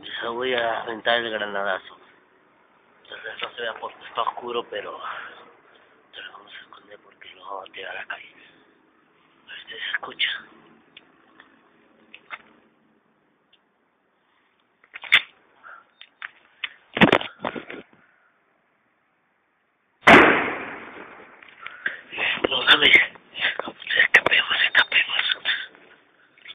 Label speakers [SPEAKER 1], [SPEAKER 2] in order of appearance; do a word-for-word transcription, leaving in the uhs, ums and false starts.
[SPEAKER 1] Yo voy a aventar el granadazo. Entonces no se vea porque está oscuro, pero nos vamos a esconder porque lo vamos a tirar a la calle. A ver si se escucha.